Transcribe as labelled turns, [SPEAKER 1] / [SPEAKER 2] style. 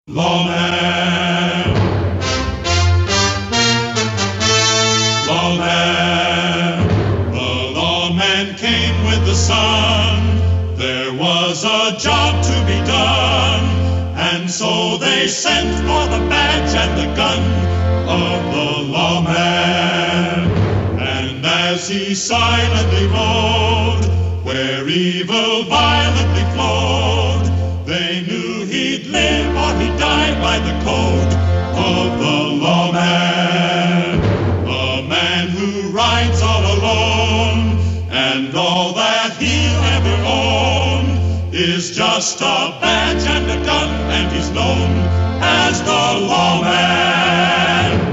[SPEAKER 1] Lawman, lawman, the lawman came with the sun. There was a job to be done, and so they sent for the badge and the gun of the lawman. And as he silently rode, where evil violently flowed, they knew he'd live or he'd die by the code of the lawman. A man who rides all alone, and all that he'll ever own is just a badge and a gun, and he's known as the lawman.